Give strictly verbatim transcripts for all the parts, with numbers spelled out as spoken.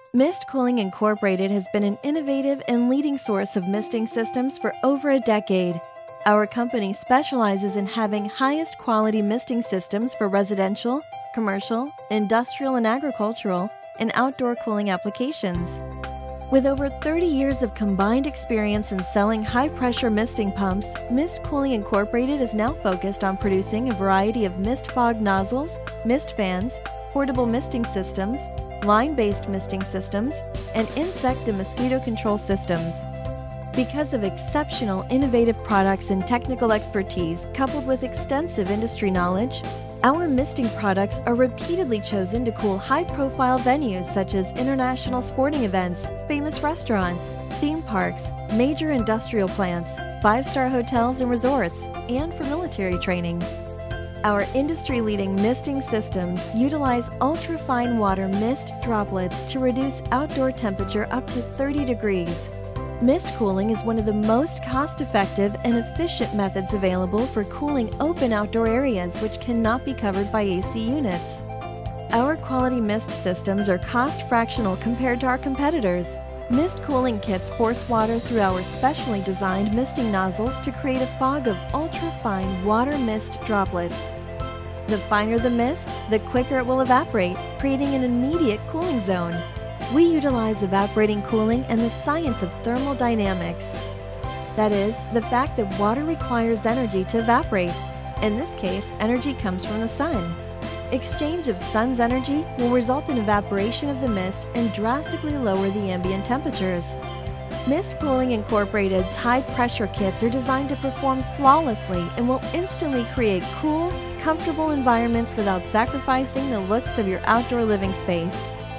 Mistcooling Incorporated has been an innovative and leading source of misting systems for over a decade. Our company specializes in having highest quality misting systems for residential, commercial, industrial and agricultural, and outdoor cooling applications. With over thirty years of combined experience in selling high-pressure misting pumps, Mistcooling Incorporated is now focused on producing a variety of Mist-fog nozzles, mist fans, portable misting systems, line-based misting systems, and insect and mosquito control systems. Because of exceptional innovative products and technical expertise coupled with extensive industry knowledge, our misting products are repeatedly chosen to cool high-profile venues such as international sporting events, famous restaurants, theme parks, major industrial plants, five-star hotels and resorts, and for military training. Our industry-leading misting systems utilize ultra-fine water mist droplets to reduce outdoor temperature up to thirty degrees. Mist cooling is one of the most cost-effective and efficient methods available for cooling open outdoor areas which cannot be covered by A C units. Our quality mist systems are cost-fractional compared to our competitors. Mist cooling kits force water through our specially designed misting nozzles to create a fog of ultra-fine water mist droplets. The finer the mist, the quicker it will evaporate, creating an immediate cooling zone. We utilize evaporating cooling and the science of thermodynamics. That is, the fact that water requires energy to evaporate. In this case, energy comes from the sun. Exchange of sun's energy will result in evaporation of the mist and drastically lower the ambient temperatures. Mistcooling Incorporated's high-pressure kits are designed to perform flawlessly and will instantly create cool, comfortable environments without sacrificing the looks of your outdoor living space.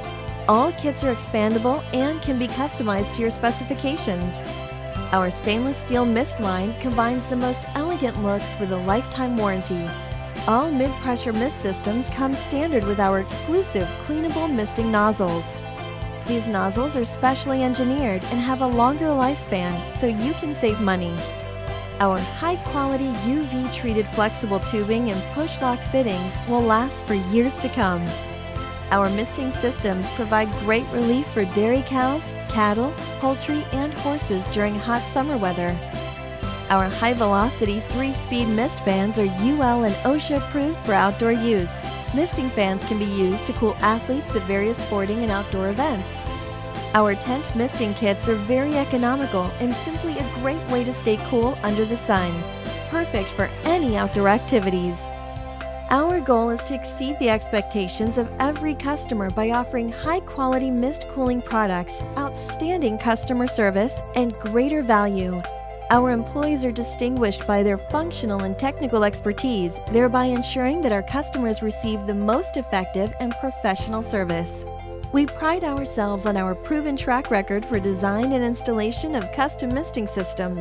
All kits are expandable and can be customized to your specifications. Our stainless steel mist line combines the most elegant looks with a lifetime warranty. All mid-pressure mist systems come standard with our exclusive cleanable misting nozzles. These nozzles are specially engineered and have a longer lifespan, so you can save money. Our high-quality U V-treated flexible tubing and push-lock fittings will last for years to come. Our misting systems provide great relief for dairy cows, cattle, poultry, and horses during hot summer weather. Our high-velocity three-speed mist fans are U L and OSHA-approved for outdoor use. Misting fans can be used to cool athletes at various sporting and outdoor events. Our tent misting kits are very economical and simply a great way to stay cool under the sun. Perfect for any outdoor activities. Our goal is to exceed the expectations of every customer by offering high-quality mist cooling products, outstanding customer service, and greater value. Our employees are distinguished by their functional and technical expertise, thereby ensuring that our customers receive the most effective and professional service. We pride ourselves on our proven track record for design and installation of custom misting systems.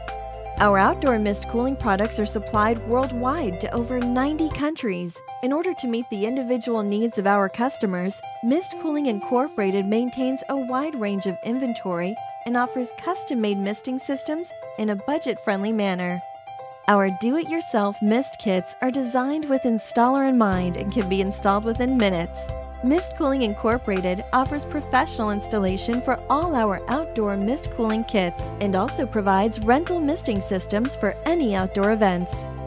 Our outdoor mist cooling products are supplied worldwide to over ninety countries. In order to meet the individual needs of our customers, Mistcooling Incorporated maintains a wide range of inventory and offers custom-made misting systems in a budget-friendly manner. Our do-it-yourself mist kits are designed with installer in mind and can be installed within minutes. Mistcooling Incorporated offers professional installation for all our outdoor mist cooling kits and also provides rental misting systems for any outdoor events.